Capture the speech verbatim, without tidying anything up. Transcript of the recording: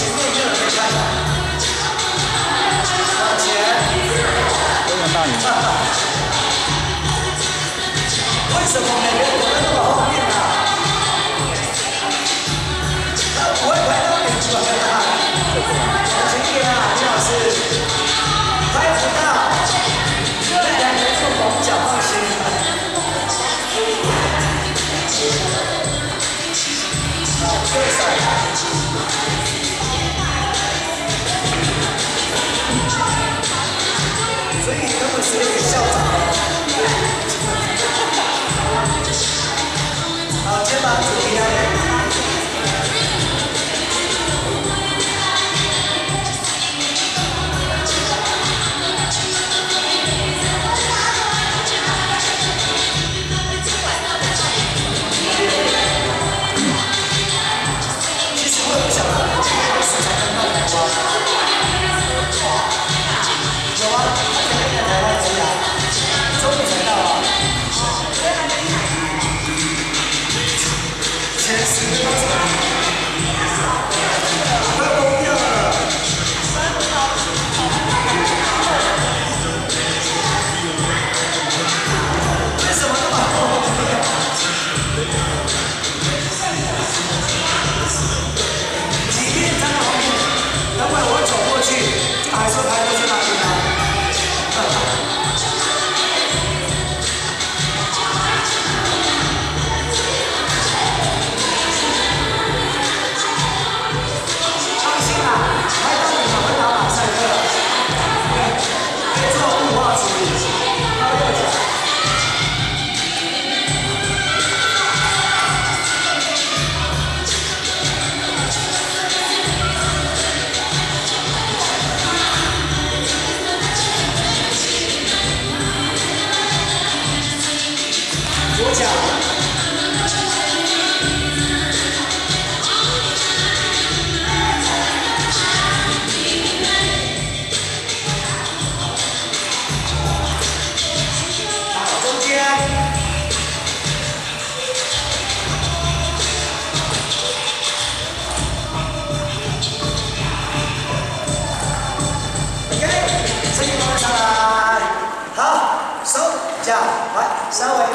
面就有人看了。往前。 非常大赢。 为什么每个人都那么后面啊？他不会拍到你出来啊？往前一点啊，李老师。拍不到。这两个做广角放心。右手。所以你根本是那个校长。好，肩膀主题来。左脚，好，中间，OK，身体慢慢上来，好，手脚来，稍微。